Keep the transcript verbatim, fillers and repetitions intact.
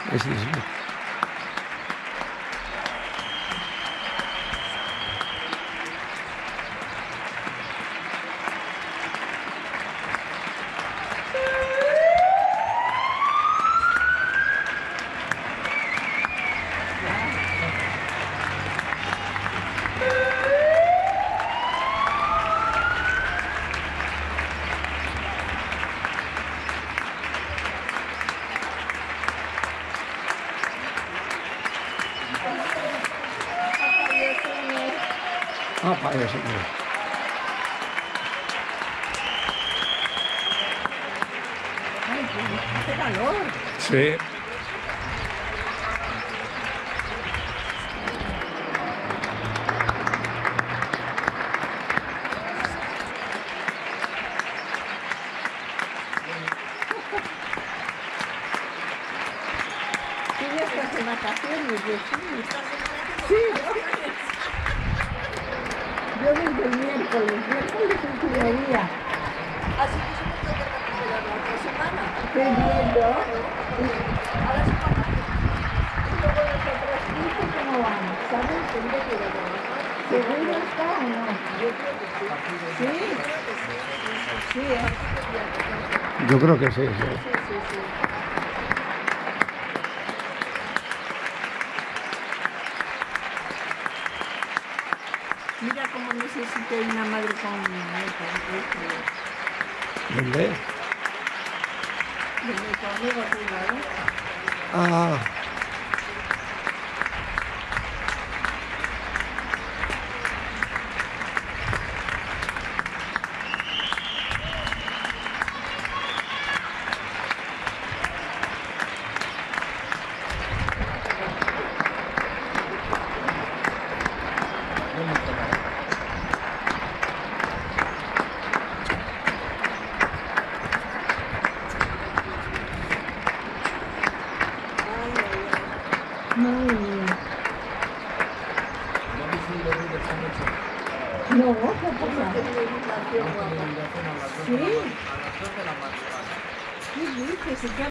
Es eso. Ah, para eso. Ay, hace calor. Sí. ¿Tú ya estás en vacaciones, Jesús? Sí. Yo desde el miércoles, miércoles es el primer día. Así que se me toca recuperar la otra semana. Estoy viendo. A la semana. Y luego los otros cinco, ¿cómo van? ¿Sabes? Tendré que ir a trabajar. ¿Seguro está o no? Yo creo que sí. Sí. Sí, ¿eh? Yo creo que sí, sí. Sí, sí, sí. Mira cómo necesita una madre con un nieto. ¿Dónde? De mi amigo privado. Ah, Madre mía. No, ¿qué pasa? Tengo invitación, guapa. ¿Sí? A las dos de la madrugada. ¿Qué dices? ¿Y qué